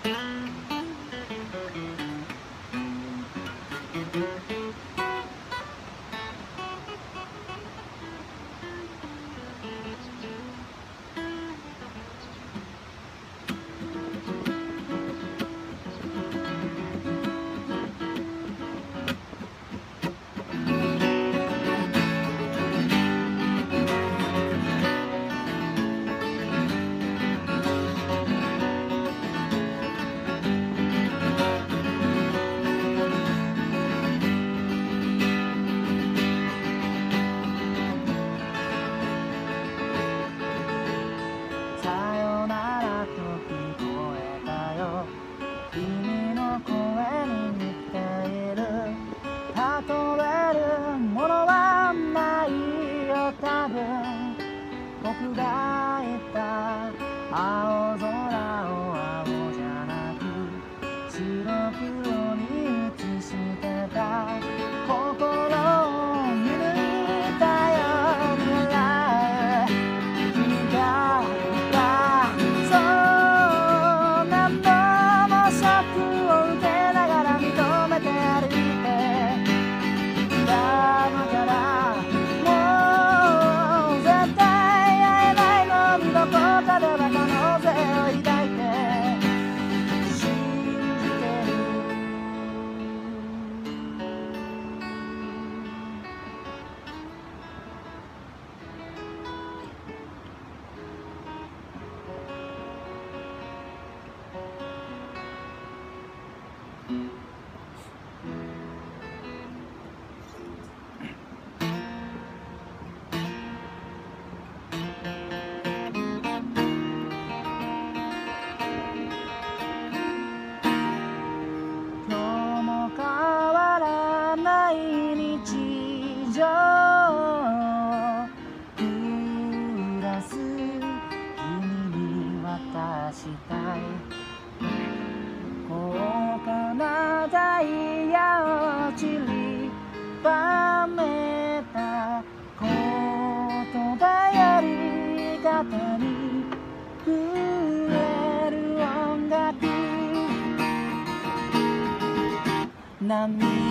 僕が言った青空を青じゃなく白黒に映してた心を見抜いたよ未来君が言ったそう何度もショックを受けながら認めて歩いてだから例えば可能性を抱いて信じてる日常プラス君に渡したい高価なダイヤを散りばめた言葉やり方に触れる音楽涙